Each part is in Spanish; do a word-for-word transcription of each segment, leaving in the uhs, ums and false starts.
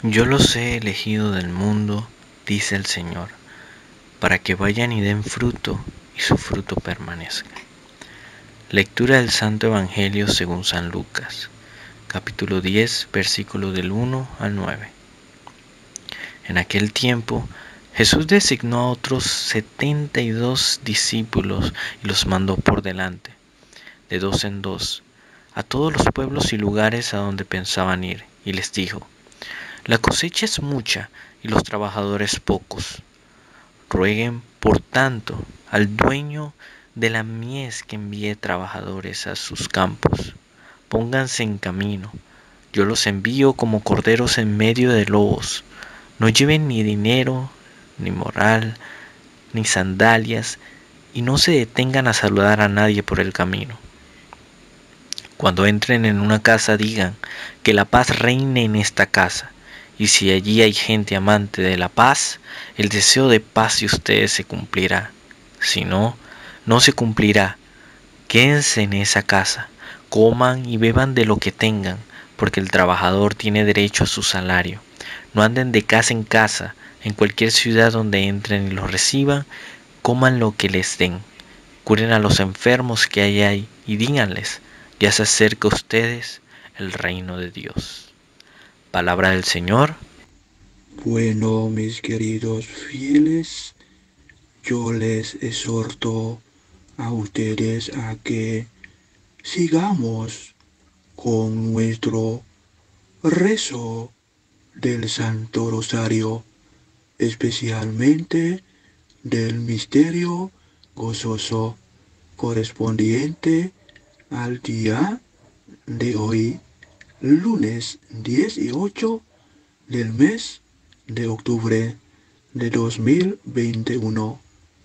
Yo los he elegido del mundo, dice el Señor, para que vayan y den fruto y su fruto permanezca. Lectura del Santo Evangelio según San Lucas, capítulo diez, versículo del uno al nueve. En aquel tiempo, Jesús designó a otros setenta y dos discípulos y los mandó por delante, de dos en dos, a todos los pueblos y lugares a donde pensaban ir, y les dijo: La cosecha es mucha y los trabajadores pocos. Rueguen, por tanto, al dueño de la mies que envíe trabajadores a sus campos. Pónganse en camino. Yo los envío como corderos en medio de lobos. No lleven ni dinero, ni moral, ni sandalias, y no se detengan a saludar a nadie por el camino. Cuando entren en una casa, digan que la paz reine en esta casa. Y si allí hay gente amante de la paz, el deseo de paz de ustedes se cumplirá. Si no, no se cumplirá. Quédense en esa casa, coman y beban de lo que tengan, porque el trabajador tiene derecho a su salario. No anden de casa en casa, en cualquier ciudad donde entren y los reciban, coman lo que les den. Curen a los enfermos que hay ahí y díganles: ya se acerca a ustedes el reino de Dios. Palabra del Señor. Bueno, mis queridos fieles, yo les exhorto a ustedes a que sigamos con nuestro rezo del Santo Rosario, especialmente del misterio gozoso correspondiente al día de hoy, lunes dieciocho del mes de octubre de dos mil veintiuno,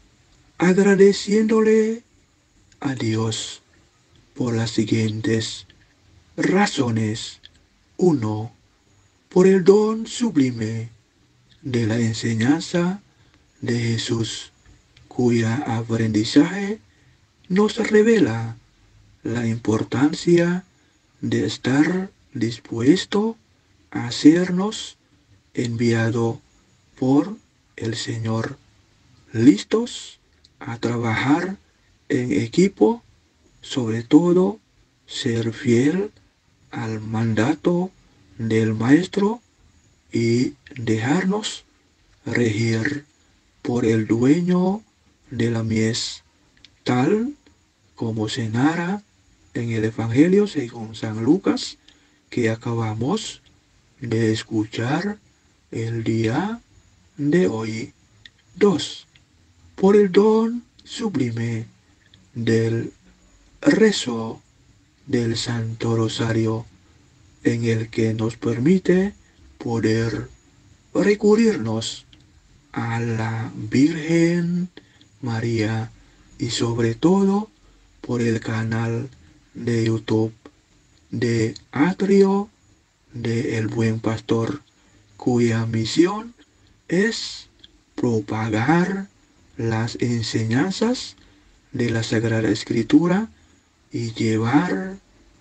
agradeciéndole a Dios por las siguientes razones. uno. Por el don sublime de la enseñanza de Jesús, cuya aprendizaje nos revela la importancia de estar dispuesto a hacernos enviado por el Señor, listos a trabajar en equipo, sobre todo ser fiel al mandato del Maestro y dejarnos regir por el dueño de la mies, tal como se narra en el Evangelio según San Lucas que acabamos de escuchar el día de hoy. dos. Por el don sublime del rezo del Santo Rosario, en el que nos permite poder recurrirnos a la Virgen María, y sobre todo por el canal de YouTube de Atrio de El Buen Pastor, cuya misión es propagar las enseñanzas de la Sagrada Escritura y llevar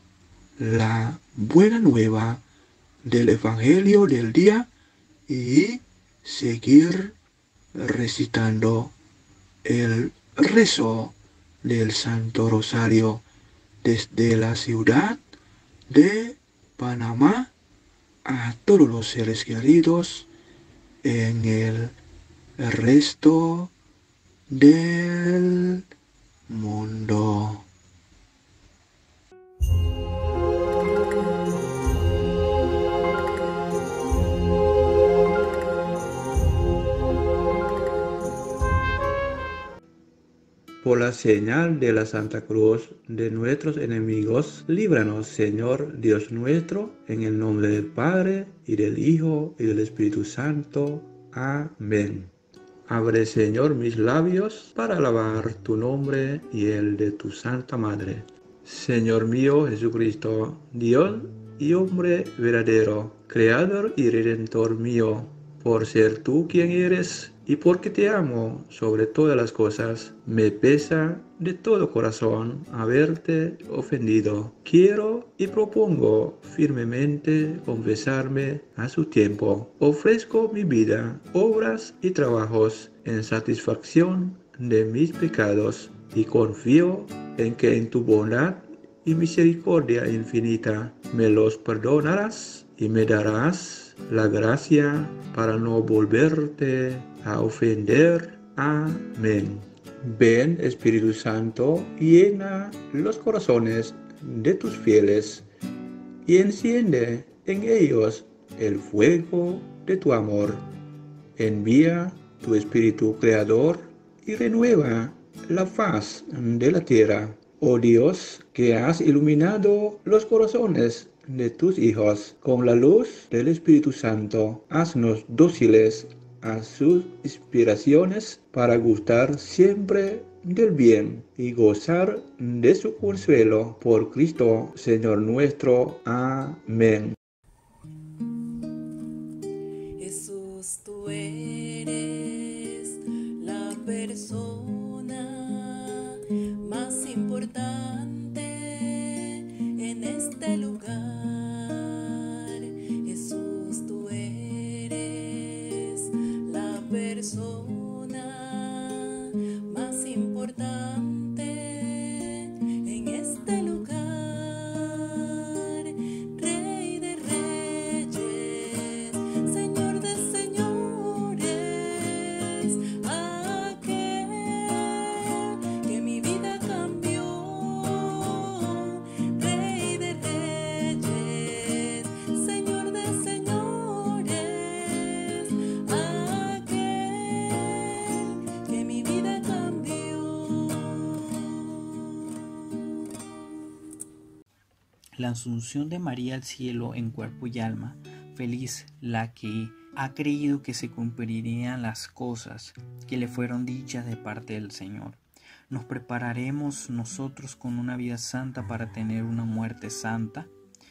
la buena nueva del Evangelio del día y seguir recitando el rezo del Santo Rosario desde la ciudad de Panamá a todos los seres queridos en el resto del mundo. Por la señal de la Santa Cruz de nuestros enemigos, líbranos, Señor Dios nuestro, en el nombre del Padre, y del Hijo, y del Espíritu Santo. Amén. Abre, Señor, mis labios para alabar tu nombre y el de tu Santa Madre. Señor mío Jesucristo, Dios y hombre verdadero, Creador y Redentor mío, por ser tú quien eres Y porque te amo sobre todas las cosas, me pesa de todo corazón haberte ofendido. Quiero y propongo firmemente confesarme a su tiempo. Ofrezco mi vida, obras y trabajos en satisfacción de mis pecados y confío en que en tu bondad y misericordia infinita me los perdonarás y me darás la gracia para no volverte a ofender. Amén. Ven, Espíritu Santo, llena los corazones de tus fieles y enciende en ellos el fuego de tu amor. Envía tu Espíritu Creador y renueva la faz de la tierra. Oh Dios, que has iluminado los corazones de tus hijos con la luz del Espíritu Santo, haznos dóciles a sus inspiraciones para gustar siempre del bien y gozar de su consuelo. Por Cristo, Señor nuestro. Amén. Jesús, tú eres la persona más importante en este lugar. Jesús, tú eres la persona más importante en este lugar. Rey de reyes, Señor de señores, aquel que mi vida cambió. Rey de reyes, Señor de señores, aquel que mi vida cambió. La asunción de María al cielo en cuerpo y alma, feliz la que ha creído que se cumplirían las cosas que le fueron dichas de parte del Señor. ¿Nos prepararemos nosotros con una vida santa para tener una muerte santa?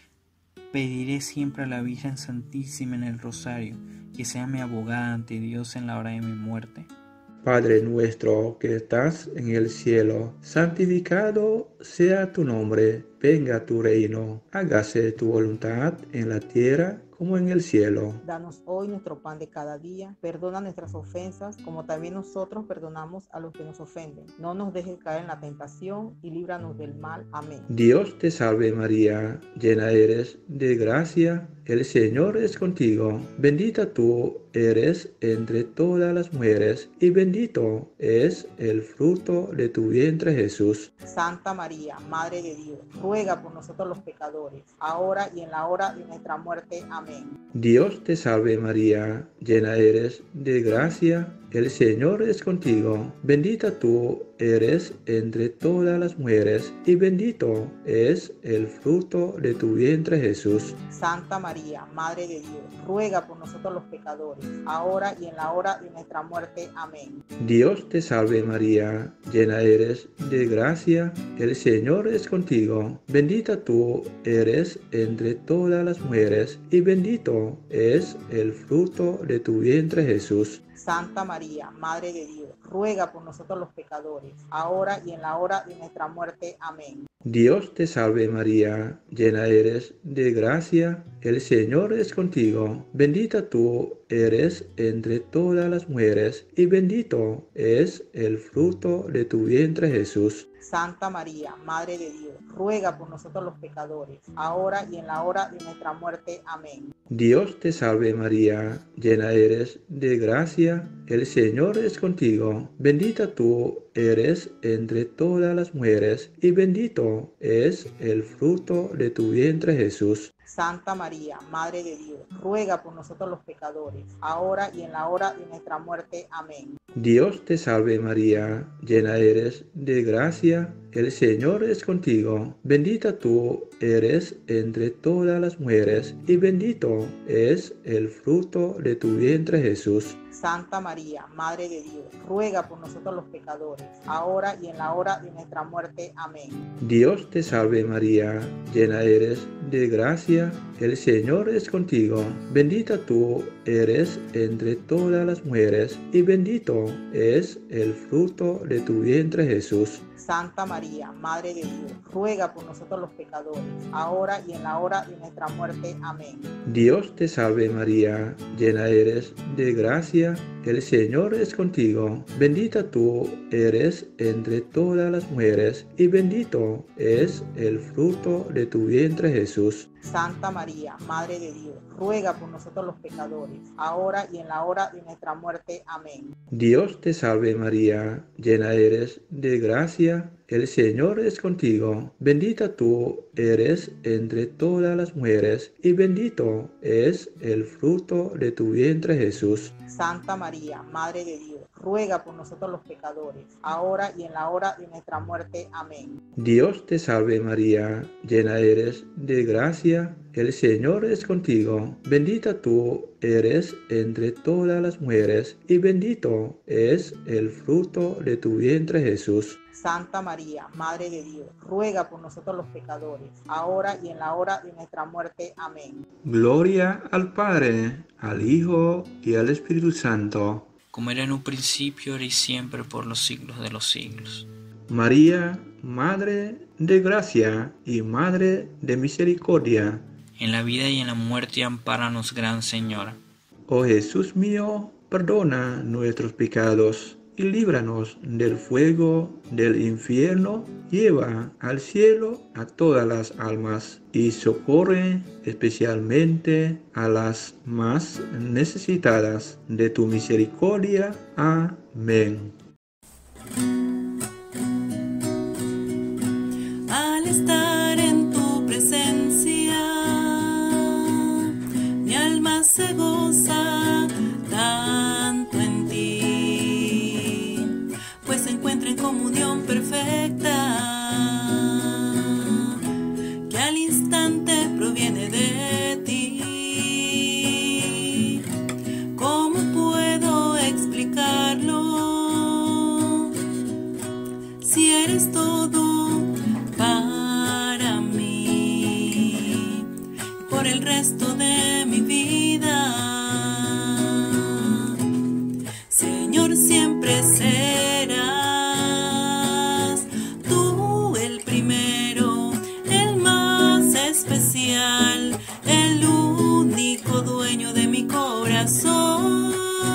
Pediré siempre a la Virgen Santísima en el Rosario que sea mi abogada ante Dios en la hora de mi muerte. Padre nuestro que estás en el cielo, santificado sea tu nombre, venga tu reino, hágase tu voluntad en la tierra como en el cielo. Danos hoy nuestro pan de cada día, perdona nuestras ofensas como también nosotros perdonamos a los que nos ofenden. No nos dejes caer en la tentación y líbranos del mal. Amén. Dios te salve María, llena eres de gracia, el Señor es contigo, bendita tú eres entre todas las mujeres y bendito es el fruto de tu vientre Jesús. Santa María, Madre de Dios, ruega por nosotros los pecadores, ahora y en la hora de nuestra muerte. Amén. Dios te salve María, llena eres de gracia, el Señor es contigo, bendita tú eres entre todas las mujeres y bendito es el fruto de tu vientre Jesús. Santa María, Madre de Dios, ruega por nosotros los pecadores, ahora y en la hora de nuestra muerte. Amén. Dios te salve María, llena eres de gracia, el Señor es contigo, bendita tú eres entre todas las mujeres y bendito es el fruto de tu vientre Jesús. Santa María, Madre de Dios, ruega por nosotros los pecadores, ahora y en la hora de nuestra muerte. Amén. Dios te salve María, llena eres de gracia, el Señor es contigo, bendita tú eres entre todas las mujeres y bendito es el fruto de tu vientre Jesús. Santa María, Madre de Dios, ruega por nosotros los pecadores, ahora y en la hora de nuestra muerte. Amén. Dios te salve María, llena eres de gracia, el Señor es contigo, bendita tú eres entre todas las mujeres y bendito es el fruto de tu vientre Jesús. Santa María, Madre de Dios, ruega por nosotros los pecadores, ahora y en la hora de nuestra muerte. Amén. Dios te salve María, llena eres de gracia, el Señor es contigo, bendita tú eres entre todas las mujeres y bendito es el fruto de tu vientre Jesús. Santa María, Madre de Dios, ruega por nosotros los pecadores, ahora y en la hora de nuestra muerte. Amén. Dios te salve María, llena eres de gracia, el Señor es contigo. Bendita tú eres entre todas las mujeres, y bendito es el fruto de tu vientre, Jesús. Santa María, Madre de Dios, ruega por nosotros los pecadores, ahora y en la hora de nuestra muerte. Amén. Dios te salve María, llena eres de gracia, el Señor es contigo. Bendita tú eres entre todas las mujeres, y bendito es el fruto de tu vientre, Jesús. Santa María, Madre de Dios, ruega por nosotros los pecadores, ahora y en la hora de nuestra muerte. Amén. Dios te salve María, llena eres de gracia, el Señor es contigo. Bendita tú eres entre todas las mujeres, y bendito es el fruto de tu vientre, Jesús. Santa María, Madre de Dios, ruega por nosotros los pecadores, ahora y en la hora de nuestra muerte. Amén. Dios te salve María, llena eres de gracia, el Señor es contigo. Bendita tú eres entre todas las mujeres, y bendito es el fruto de tu vientre, Jesús. Santa María, Madre de Dios, ruega por nosotros los pecadores, ahora y en la hora de nuestra muerte. Amén. Gloria al Padre, al Hijo y al Espíritu Santo. Como era en un principio, ahora y siempre, por los siglos de los siglos. María, Madre de gracia y Madre de misericordia. En la vida y en la muerte, ampáranos, Gran Señora. Oh Jesús mío, perdona nuestros pecados y líbranos del fuego del infierno. Lleva al cielo a todas las almas y socorre especialmente a las más necesitadas de tu misericordia. Amén. Al estar en tu presencia, mi alma se goza tanto en ti, pues se encuentra en comunión perfecta, que al instante proviene de ti. ¿Cómo puedo explicarlo? Si eres todo para mí, por el resto de mi vida, Señor, siempre serás tú el primero, el más especial, el único dueño de mi corazón.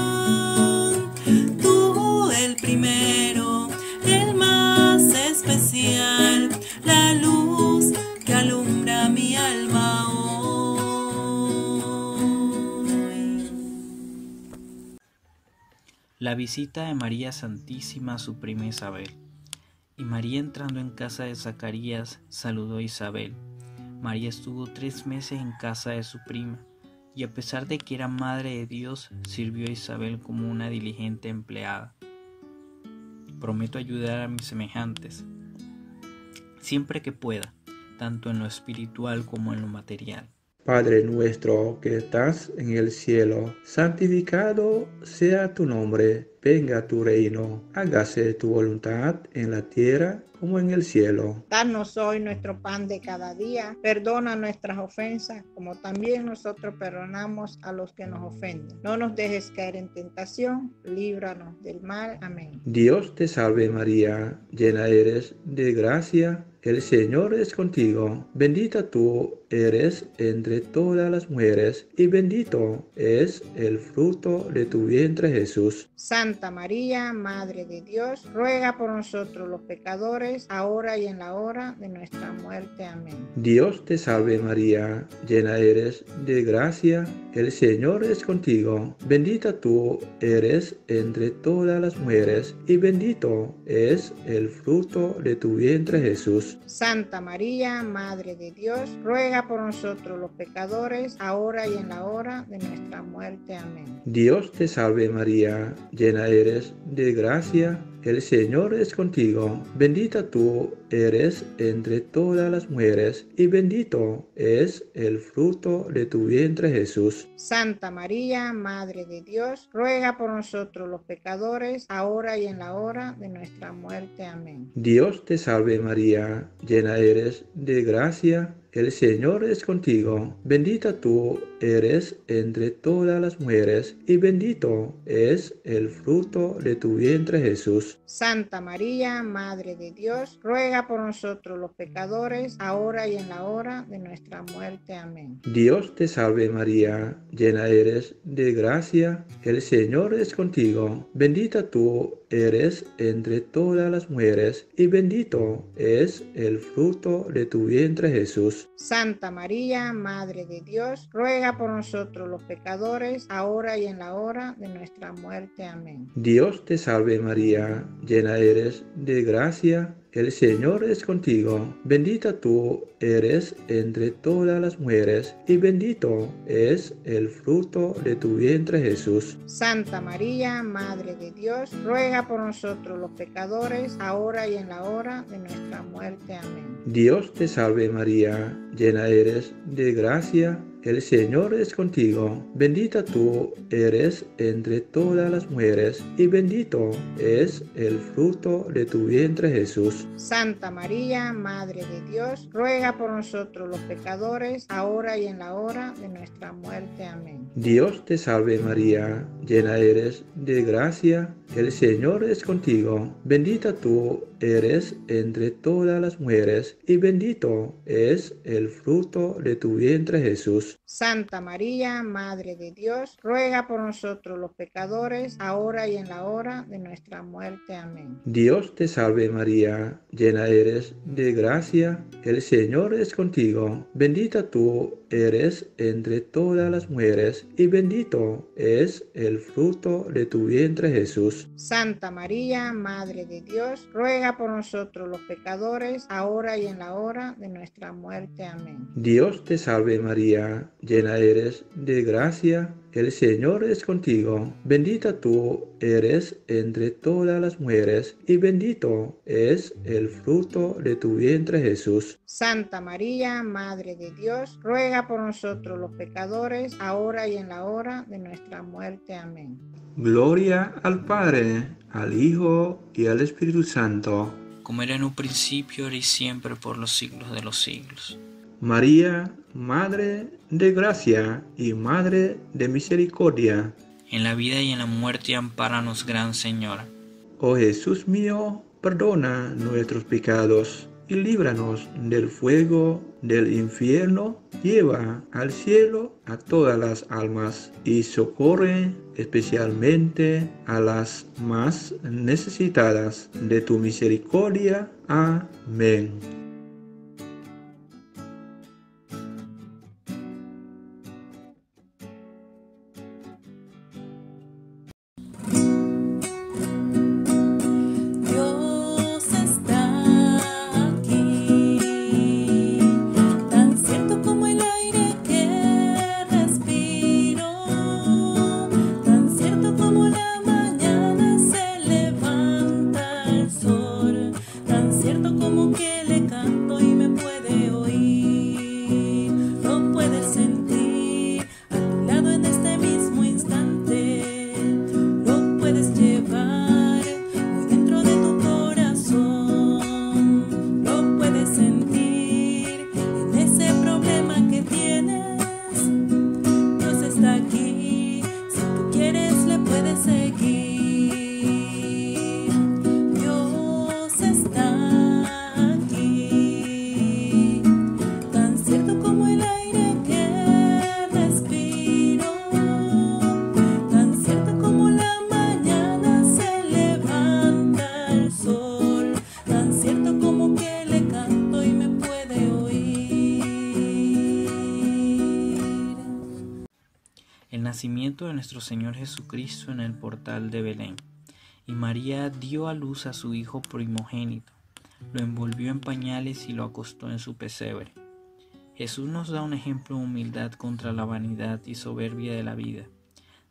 Tú el primero, el más especial, la luz que alumbra mi alma hoy. La visita de María Santísima a su prima Isabel. Y María, entrando en casa de Zacarías, saludó a Isabel. María estuvo tres meses en casa de su prima, y a pesar de que era madre de Dios, sirvió a Isabel como una diligente empleada. Prometo ayudar a mis semejantes, siempre que pueda, tanto en lo espiritual como en lo material. Padre nuestro que estás en el cielo, santificado sea tu nombre. Venga tu reino, hágase tu voluntad en la tierra como en el cielo. Danos hoy nuestro pan de cada día. Perdona nuestras ofensas, como también nosotros perdonamos a los que nos ofenden. No nos dejes caer en tentación, líbranos del mal. Amén. Dios te salve María, llena eres de gracia, el Señor es contigo. Bendita tú eres entre todas las mujeres, y bendito es el fruto de tu vientre, Jesús. Santa María, Madre de Dios, ruega por nosotros los pecadores, ahora y en la hora de nuestra muerte. Amén. Dios te salve María, llena eres de gracia, el Señor es contigo. Bendita tú eres entre todas las mujeres, y bendito es el fruto de tu vientre, Jesús. Santa María, Madre de Dios, ruega por nosotros los pecadores, ahora y en la hora de nuestra muerte. Amén. Dios te salve María, llena eres de gracia, el Señor es contigo. Bendita tú eres entre todas las mujeres, y bendito es el fruto de tu vientre, Jesús. Santa María, Madre de Dios, ruega por nosotros los pecadores, ahora y en la hora de nuestra muerte. Amén. Dios te salve María, llena eres de gracia, el Señor es contigo. Bendita tú eres entre todas las mujeres, y bendito es el fruto de tu vientre, Jesús. Santa María, Madre de Dios, ruega por nosotros los pecadores, ahora y en la hora de nuestra muerte. Amén. Dios te salve María, llena eres de gracia, el Señor es contigo. Bendita tú eres entre todas las mujeres, y bendito es el fruto de tu vientre, Jesús. Santa María, Madre de Dios, ruega por nosotros los pecadores, ahora y en la hora de nuestra muerte. Amén. Dios te salve María, llena eres de gracia, el Señor es contigo. Bendita tú eres entre todas las mujeres, y bendito es el fruto de tu vientre, Jesús. Santa María, Madre de Dios, ruega por nosotros los pecadores, ahora y en la hora de nuestra muerte. Amén. Dios te salve María, llena eres de gracia, el Señor es contigo. Bendita tú eres entre todas las mujeres, y bendito es el fruto de tu vientre, Jesús. Santa María, Madre de Dios, ruega por nosotros los pecadores, ahora y en la hora de nuestra muerte. Amén. Dios te salve María, llena eres de gracia, el Señor es contigo. Bendita tú eres entre todas las mujeres, y bendito es el fruto de tu vientre, Jesús. Santa María, Madre de Dios, ruega por nosotros los pecadores, ahora y en la hora de nuestra muerte. Amén. Dios te salve María, llena eres de gracia, el Señor es contigo. Bendita tú eres entre todas las mujeres, y bendito es el fruto de tu vientre, Jesús. Santa María, Madre de Dios, ruega por nosotros los pecadores, ahora y en la hora de nuestra muerte. Amén. Dios te salve María, llena eres de gracia, el Señor es contigo. Bendita tú eres entre todas las mujeres, y bendito es el fruto de tu vientre, Jesús. Santa María, Madre de Dios, ruega por nosotros los pecadores, ahora y en la hora de nuestra muerte. Amén. Gloria al Padre, al Hijo y al Espíritu Santo, como era en un principio, ahora y siempre, por los siglos de los siglos. María, Madre de gracia y Madre de misericordia, en la vida y en la muerte, ampáranos, Gran Señora. Oh Jesús mío, perdona nuestros pecados y líbranos del fuego del infierno. Lleva al cielo a todas las almas y socorre especialmente a las más necesitadas de tu misericordia. Amén. Nacimiento de nuestro Señor Jesucristo en el portal de Belén. Y María dio a luz a su hijo primogénito, lo envolvió en pañales y lo acostó en su pesebre. Jesús nos da un ejemplo de humildad contra la vanidad y soberbia de la vida.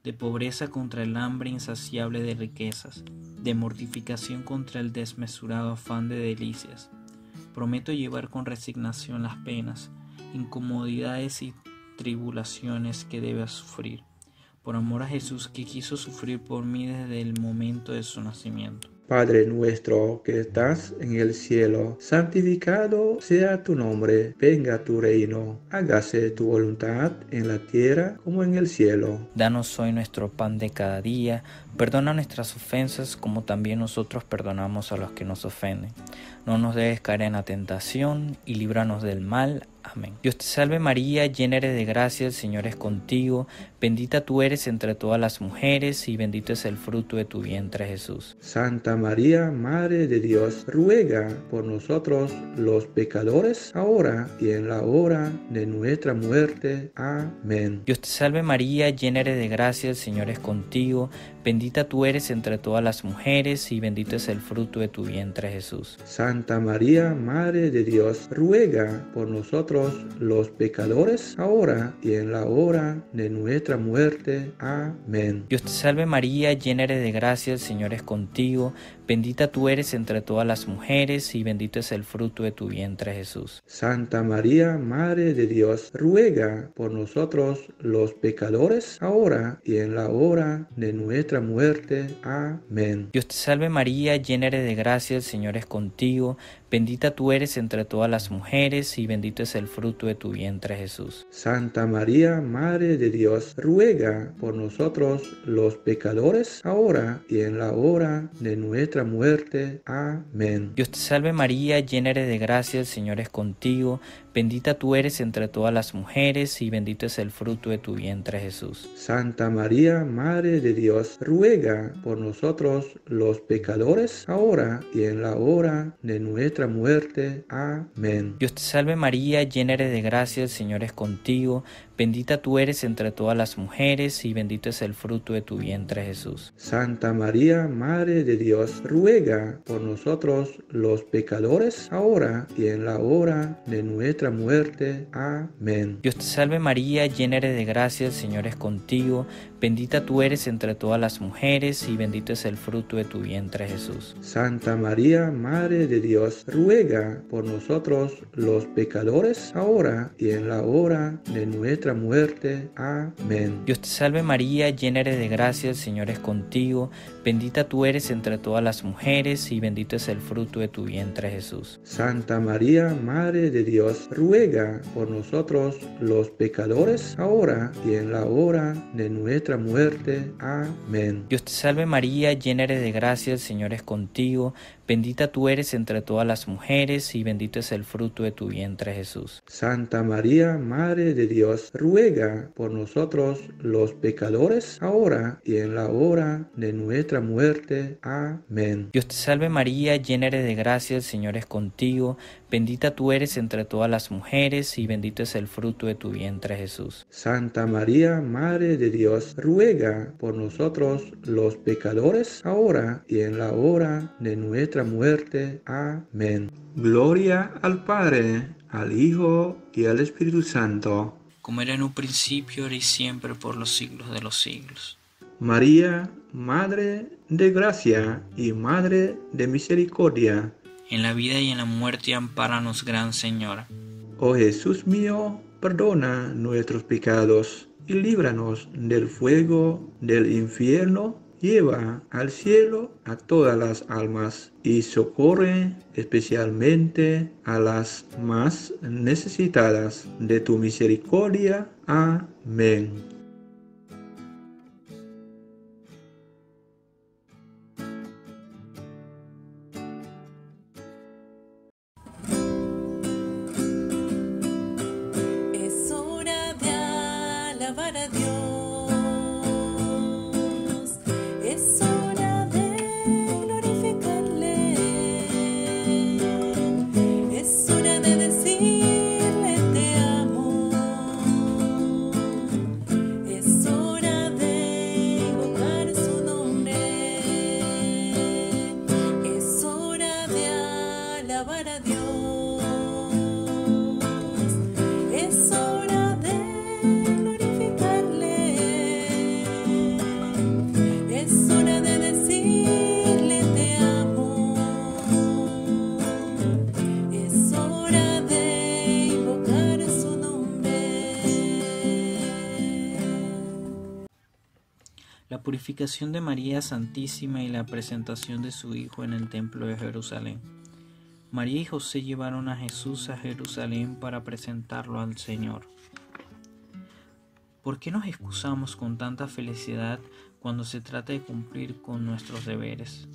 de pobreza contra el hambre insaciable de riquezas, de mortificación contra el desmesurado afán de delicias. Prometo llevar con resignación las penas, incomodidades y tribulaciones que debas sufrir, por amor a Jesús, que quiso sufrir por mí desde el momento de su nacimiento. Padre nuestro que estás en el cielo, santificado sea tu nombre, venga tu reino, hágase tu voluntad en la tierra como en el cielo. Danos hoy nuestro pan de cada día, perdona nuestras ofensas como también nosotros perdonamos a los que nos ofenden. No nos dejes caer en la tentación y líbranos del mal. Amén. Dios te salve María, llena eres de gracia, el Señor es contigo, bendita tú eres entre todas las mujeres y bendito es el fruto de tu vientre Jesús. Santa María, Madre de Dios, ruega por nosotros los pecadores, ahora y en la hora de nuestra muerte. Amén. Dios te salve María, llena eres de gracia, el Señor es contigo, bendita tú eres entre todas las mujeres y bendito es el fruto de tu vientre Jesús. Santa María, Madre de Dios, ruega por nosotros los pecadores, ahora y en la hora de nuestra muerte. Amén. Dios te salve María, llena eres de gracia, el Señor es contigo, bendita tú eres entre todas las mujeres y bendito es el fruto de tu vientre Jesús. Santa María, Madre de Dios, ruega por nosotros los pecadores, ahora y en la hora de nuestra muerte. Amén. Dios te salve María, llena eres de gracia, el Señor es contigo, bendita tú eres entre todas las mujeres y bendito es el fruto de tu vientre Jesús. Santa María, Madre de Dios, ruega por nosotros los pecadores, ahora y en la hora de nuestra muerte. Amén. Dios te salve María, llena eres de gracia, el Señor es contigo, bendita tú eres entre todas las mujeres y bendito es el fruto de tu vientre Jesús. Santa María, Madre de Dios, ruega por nosotros los pecadores, ahora y en la hora de nuestra muerte. Amén. Dios te salve María, llena eres de gracia, el Señor es contigo, bendita tú eres entre todas las mujeres y bendito es el fruto de tu vientre Jesús. Santa María, Madre de Dios, ruega por nosotros los pecadores, ahora y en la hora de nuestra muerte. Amén. Dios te salve María, llena eres de gracia, el Señor es contigo, bendita tú eres entre todas las mujeres y bendito es el fruto de tu vientre Jesús. Santa María, Madre de Dios, ruega por nosotros los pecadores, ahora y en la hora de nuestra muerte. Amén. Dios te salve María, llena eres de gracia, el Señor es contigo, bendita tú eres entre todas las mujeres y bendito es el fruto de tu vientre Jesús. Santa María, Madre de Dios, ruega por nosotros los pecadores, ahora y en la hora de nuestra muerte. Amén. Dios te salve María, llena eres de gracia, el Señor es contigo, bendita tú eres entre todas las mujeres y bendito es el fruto de tu vientre Jesús. Santa María, Madre de Dios, ruega por nosotros los pecadores, ahora y en la hora de nuestra muerte. Amén. Dios te salve María, llena eres de gracia, el Señor es contigo, bendita tú eres entre todas las mujeres y bendito es el fruto de tu vientre Jesús. Santa María, Madre de Dios, ruega por nosotros los pecadores, ahora y en la hora de nuestra muerte. Amén. Gloria al Padre, al Hijo y al Espíritu Santo, como era en un principio, ahora y siempre, por los siglos de los siglos. María, Madre de gracia y Madre de misericordia, en la vida y en la muerte ampáranos, Gran Señora. Oh Jesús mío, perdona nuestros pecados y líbranos del fuego del infierno. Lleva al cielo a todas las almas y socorre especialmente a las más necesitadas de tu misericordia. Amén. Es hora de alabar a Dios. Es hora de glorificarle. Es hora de decirle te amo. purificación de María Santísima y la presentación de su Hijo en el Templo de Jerusalén. María y José llevaron a Jesús a Jerusalén para presentarlo al Señor. ¿Por qué nos excusamos con tanta felicidad cuando se trata de cumplir con nuestros deberes?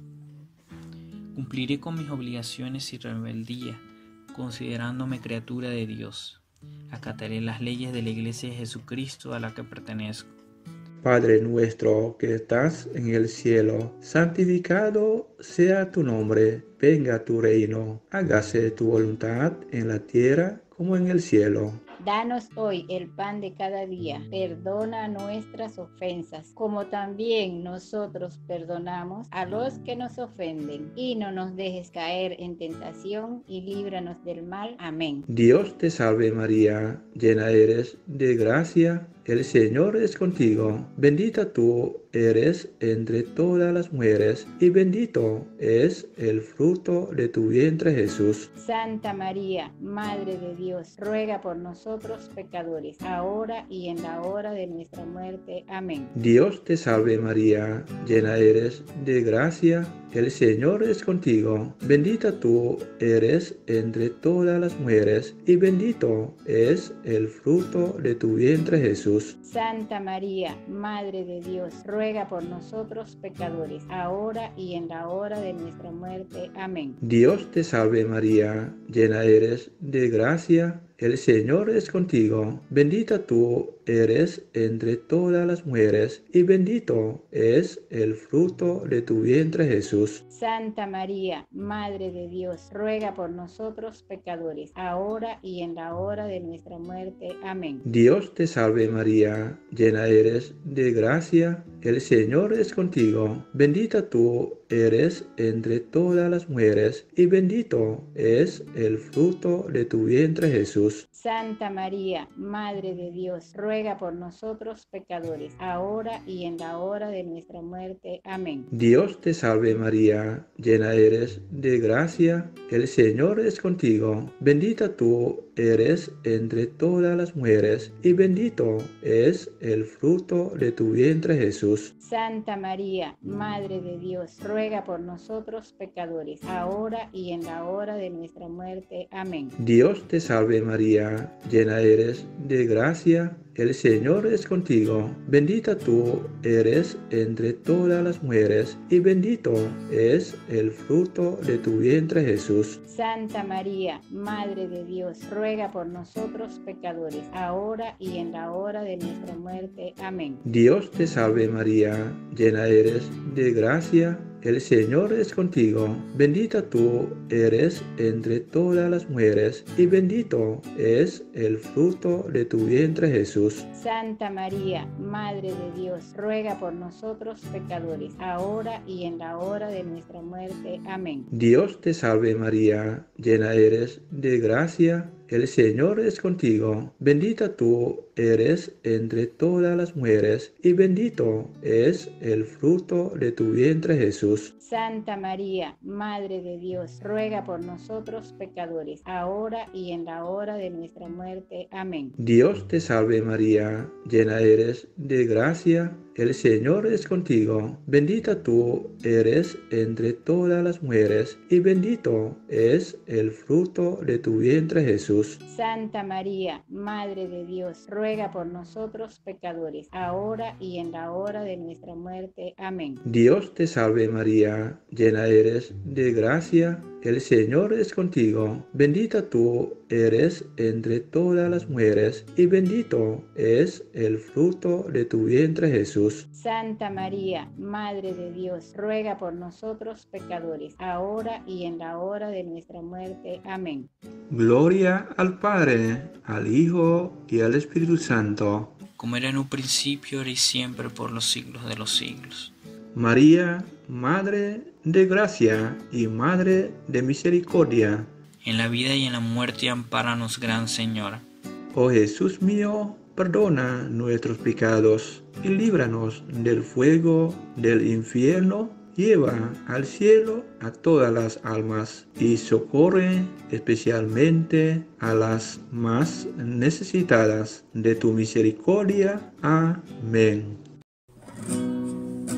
Cumpliré con mis obligaciones sin rebeldía, considerándome criatura de Dios. Acataré las leyes de la Iglesia de Jesucristo a la que pertenezco. Padre nuestro que estás en el cielo, santificado sea tu nombre, venga tu reino, hágase tu voluntad en la tierra como en el cielo. Danos hoy el pan de cada día, perdona nuestras ofensas, como también nosotros perdonamos a los que nos ofenden, y no nos dejes caer en tentación, y líbranos del mal. Amén. Dios te salve María, llena eres de gracia, el Señor es contigo, bendita tú eres entre todas las mujeres, y bendito es el fruto de tu vientre Jesús. Santa María, Madre de Dios, ruega por nosotros pecadores, ahora y en la hora de nuestra muerte. Amén. Dios te salve María, llena eres de gracia, el Señor es contigo, bendita tú eres entre todas las mujeres, y bendito es el fruto de tu vientre Jesús. Santa María, Madre de Dios, ruega por nosotros pecadores, ahora y en la hora de nuestra muerte. Amén. Dios te salve María, llena eres de gracia, el Señor es contigo, bendita tú eres entre todas las mujeres, y bendito es el fruto de tu vientre Jesús. Santa María, Madre de Dios, ruega por nosotros pecadores, ahora y en la hora de nuestra muerte. Amén. Dios te salve María, llena eres de gracia, el Señor es contigo, bendita tú eres entre todas las mujeres, y bendito es el fruto de tu vientre Jesús. Santa María, Madre de Dios, ruega por nosotros pecadores, ahora y en la hora de nuestra muerte. Amén. Dios te salve María, llena eres de gracia, el Señor es contigo, bendita tú eres entre todas las mujeres, y bendito es el fruto de tu vientre Jesús. Santa María, Madre de Dios, ruega por nosotros pecadores, ahora y en la hora de nuestra muerte. Amén. Dios te salve María, llena eres de gracia, el Señor es contigo, bendita tú eres entre todas las mujeres, y bendito es el fruto de tu vientre Jesús. Santa María, Madre de Dios, ruega por nosotros pecadores, ahora y en la hora de nuestra muerte. Amén. Dios te salve María, llena eres de gracia, el Señor es contigo, bendita tú eres entre todas las mujeres, y bendito es el fruto de tu vientre Jesús. Santa María, Madre de Dios, ruega por nosotros pecadores, ahora y en la hora de nuestra muerte. Amén. Dios te salve María, llena eres de gracia, el Señor es contigo, bendita tú eres entre todas las mujeres, y bendito es el fruto de tu vientre Jesús. Santa María, Madre de Dios, ruega por nosotros pecadores, ahora y en la hora de nuestra muerte. Amén. Dios te salve María, llena eres de gracia, el Señor es contigo, bendita tú eres entre todas las mujeres, y bendito es el fruto de tu vientre Jesús. Santa María, Madre de Dios, ruega por nosotros pecadores, ahora y en la hora de nuestra muerte. Amén. Dios te salve María, llena eres de gracia, el Señor es contigo, bendita tú eres entre todas las mujeres, y bendito es el fruto de tu vientre Jesús. Santa María, Madre de Dios, ruega por nosotros pecadores, ahora y en la hora de nuestra muerte. Amén. Gloria al Padre, al Hijo y al Espíritu Santo, como era en un principio, ahora y siempre, por los siglos de los siglos. María, Madre de gracia y Madre de misericordia, en la vida y en la muerte, ampáranos, Gran Señora. Oh Jesús mío, perdona nuestros pecados y líbranos del fuego del infierno. Lleva al cielo a todas las almas y socorre especialmente a las más necesitadas de tu misericordia. Amén.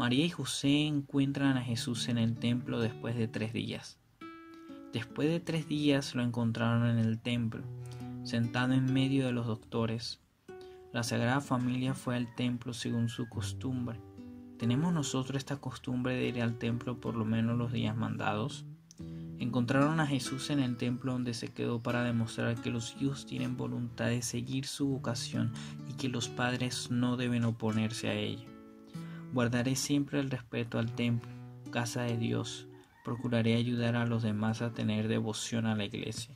María y José encuentran a Jesús en el templo después de tres días. Después de tres días lo encontraron en el templo, sentado en medio de los doctores. La Sagrada Familia fue al templo según su costumbre. ¿Tenemos nosotros esta costumbre de ir al templo por lo menos los días mandados? Encontraron a Jesús en el templo, donde se quedó para demostrar que los hijos tienen voluntad de seguir su vocación y que los padres no deben oponerse a ella. Guardaré siempre el respeto al templo, casa de Dios. Procuraré ayudar a los demás a tener devoción a la iglesia.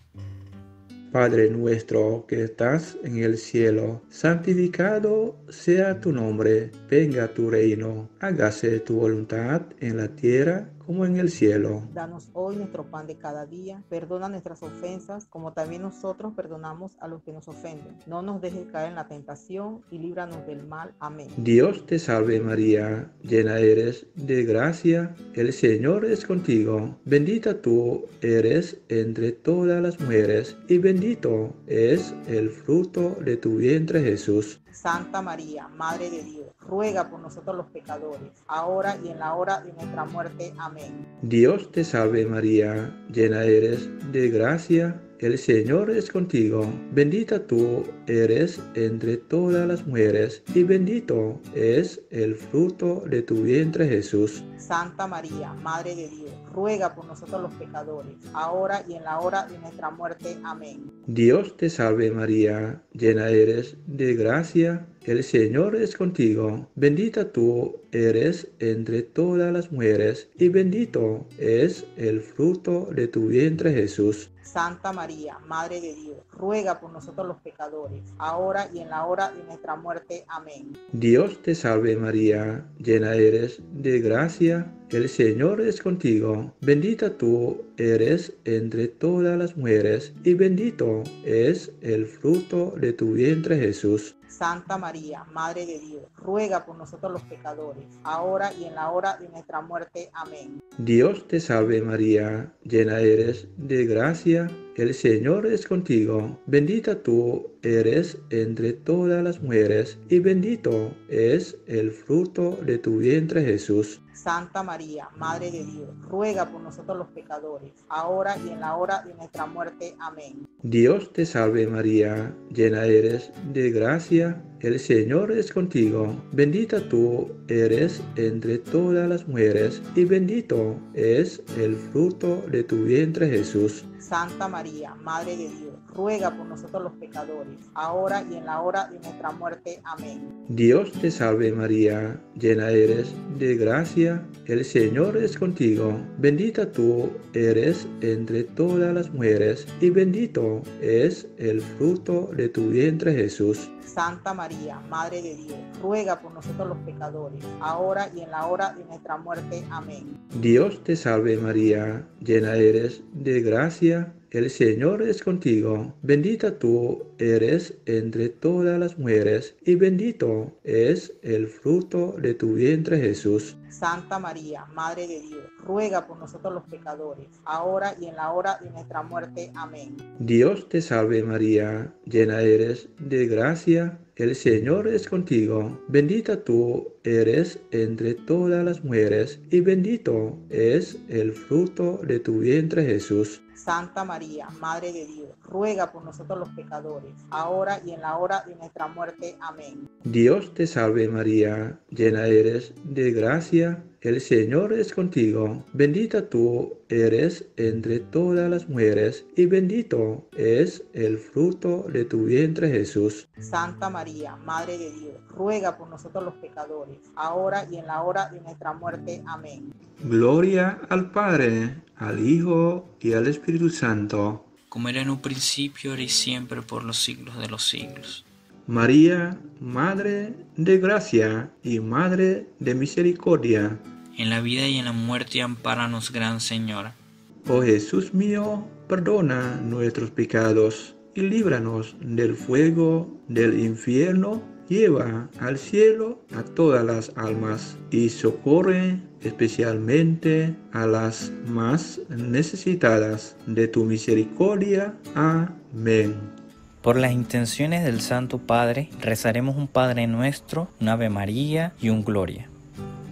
Padre nuestro que estás en el cielo, santificado sea tu nombre, venga tu reino, hágase tu voluntad en la tierra como en el cielo. Danos hoy nuestro pan de cada día, perdona nuestras ofensas, como también nosotros perdonamos a los que nos ofenden. No nos dejes caer en la tentación y líbranos del mal. Amén. Dios te salve María, llena eres de gracia, el Señor es contigo. Bendita tú eres entre todas las mujeres, y bendito es el fruto de tu vientre Jesús. Santa María, Madre de Dios, ruega por nosotros los pecadores, ahora y en la hora de nuestra muerte. Amén. Dios te salve María, llena eres de gracia, el Señor es contigo. Bendita tú eres entre todas las mujeres, y bendito es el fruto de tu vientre Jesús. Santa María, Madre de Dios, ruega por nosotros los pecadores, ahora y en la hora de nuestra muerte. Amén. Dios te salve María, llena eres de gracia, el Señor es contigo. Bendita tú eres entre todas las mujeres, y bendito es el fruto de tu vientre Jesús. Santa María, Madre de Dios, ruega por nosotros los pecadores, ahora y en la hora de nuestra muerte. Amén. Dios te salve María, llena eres de gracia, el Señor es contigo. Bendita tú eres entre todas las mujeres, y bendito es el fruto de tu vientre Jesús. Santa María, Madre de Dios, ruega por nosotros los pecadores, ahora y en la hora de nuestra muerte. Amén. Dios te salve María, llena eres de gracia, el Señor es contigo. Bendita tú eres entre todas las mujeres, y bendito es el fruto de tu vientre Jesús. Santa María, Madre de Dios, ruega por nosotros los pecadores, ahora y en la hora de nuestra muerte. Amén. Dios te salve María, llena eres de gracia, el Señor es contigo. Bendita tú eres entre todas las mujeres, y bendito es el fruto de tu vientre Jesús. Santa María, Madre de Dios, ruega por nosotros los pecadores, ahora y en la hora de nuestra muerte. Amén. Dios te salve María, llena eres de gracia, el Señor es contigo. Bendita tú eres entre todas las mujeres, y bendito es el fruto de tu vientre Jesús. Santa María, Madre de Dios, ruega por nosotros los pecadores, ahora y en la hora de nuestra muerte. Amén. Dios te salve María, llena eres de gracia, el Señor es contigo. Bendita tú eres entre todas las mujeres, y bendito es el fruto de tu vientre Jesús. Santa María, Madre de Dios, ruega por nosotros los pecadores, ahora y en la hora de nuestra muerte. Amén. Dios te salve María, llena eres de gracia, el Señor es contigo. Bendita tú eres entre todas las mujeres, y bendito es el fruto de tu vientre Jesús. Santa María, Madre de Dios, ruega por nosotros los pecadores, ahora y en la hora de nuestra muerte. Amén. Dios te salve María, llena eres de gracia, el Señor es contigo. Bendita tú eres entre todas las mujeres, y bendito es el fruto de tu vientre Jesús. Santa María, Madre de Dios, ruega por nosotros los pecadores, ahora y en la hora de nuestra muerte. Amén. Gloria al Padre, al Hijo y al Espíritu Santo, como era en un principio, ahora y siempre, por los siglos de los siglos. María, Madre de gracia y Madre de misericordia, en la vida y en la muerte, ampáranos, Gran Señora. Oh Jesús mío, perdona nuestros pecados y líbranos del fuego del infierno. Lleva al cielo a todas las almas y socorre especialmente a las más necesitadas de tu misericordia. Amén. Por las intenciones del Santo Padre, rezaremos un Padre Nuestro, un Ave María y un Gloria.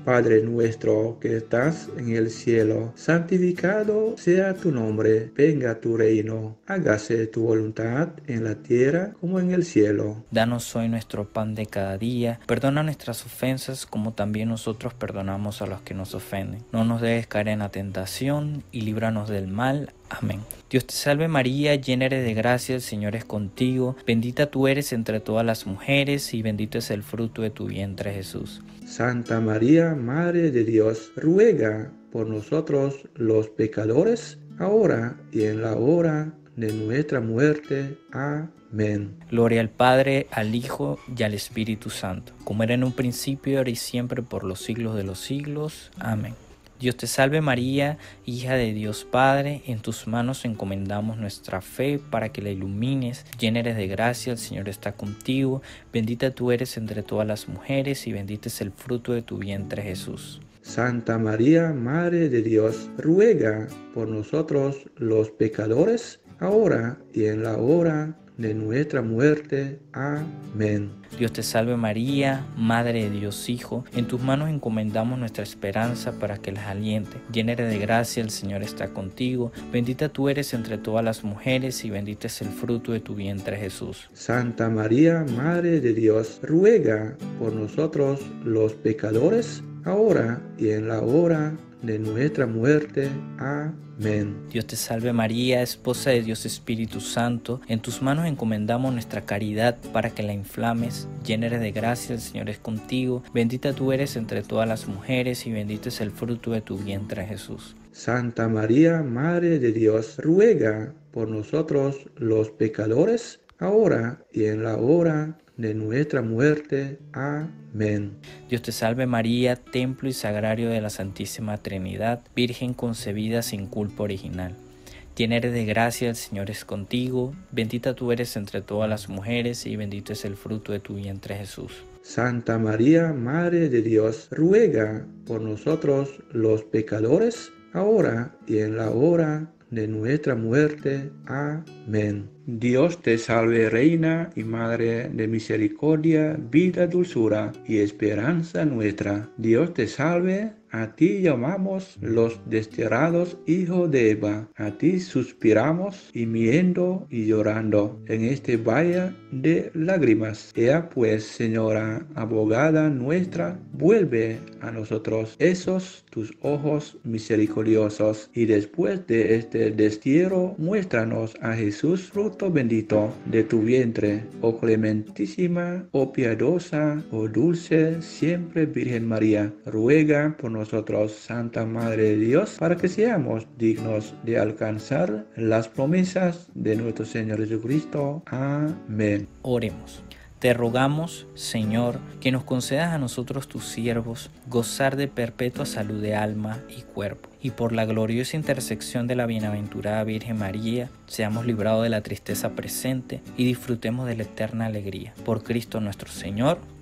Padre nuestro que estás en el cielo, santificado sea tu nombre, venga tu reino, hágase tu voluntad en la tierra como en el cielo. Danos hoy nuestro pan de cada día, perdona nuestras ofensas como también nosotros perdonamos a los que nos ofenden. No nos dejes caer en la tentación y líbranos del mal. Amén. Dios te salve María, llena eres de gracia, el Señor es contigo, bendita tú eres entre todas las mujeres y bendito es el fruto de tu vientre Jesús. Santa María, Madre de Dios, ruega por nosotros los pecadores, ahora y en la hora de nuestra muerte. Amén. Gloria al Padre, al Hijo y al Espíritu Santo, como era en un principio, ahora y siempre, por los siglos de los siglos. Amén. Dios te salve María, hija de Dios Padre, en tus manos encomendamos nuestra fe para que la ilumines. Llena eres de gracia, el Señor está contigo, bendita tú eres entre todas las mujeres y bendito es el fruto de tu vientre Jesús. Santa María, Madre de Dios, ruega por nosotros los pecadores, ahora y en la hora de nuestra muerte. Amén. Dios te salve María, Madre de Dios Hijo, en tus manos encomendamos nuestra esperanza para que las aliente. Llena eres de gracia, el Señor está contigo, bendita tú eres entre todas las mujeres y bendito es el fruto de tu vientre Jesús. Santa María, Madre de Dios, ruega por nosotros los pecadores, ahora y en la hora de nuestra muerte. Amén. Dios te salve María, esposa de Dios Espíritu Santo, en tus manos encomendamos nuestra caridad para que la inflames. Llena eres de gracia, el Señor es contigo, bendita tú eres entre todas las mujeres y bendito es el fruto de tu vientre Jesús. Santa María, Madre de Dios, ruega por nosotros los pecadores, ahora y en la hora de nuestra muerte. Amén. Dios te salve María, templo y sagrario de la Santísima Trinidad, Virgen concebida sin culpa original. Llena eres de gracia, el Señor es contigo, bendita tú eres entre todas las mujeres y bendito es el fruto de tu vientre Jesús. Santa María, Madre de Dios, ruega por nosotros los pecadores, ahora y en la hora de nuestra muerte. Amén. Dios te salve, Reina y Madre de misericordia, vida, dulzura y esperanza nuestra. Dios te salve, a ti llamamos los desterrados hijos de Eva. A ti suspiramos, gimiendo y llorando en este valle de lágrimas. Ea pues, Señora, abogada nuestra, vuelve a nosotros esos tus ojos misericordiosos, y después de este destierro, muéstranos a Jesús, fruto bendito de tu vientre, oh clementísima, oh piadosa, oh dulce, siempre Virgen María. Ruega por nosotros, Santa Madre de Dios, para que seamos dignos de alcanzar las promesas de nuestro Señor Jesucristo. Amén. Oremos. Te rogamos, Señor, que nos concedas a nosotros tus siervos gozar de perpetua salud de alma y cuerpo, y por la gloriosa intersección de la bienaventurada Virgen María, seamos librados de la tristeza presente y disfrutemos de la eterna alegría. Por Cristo nuestro Señor.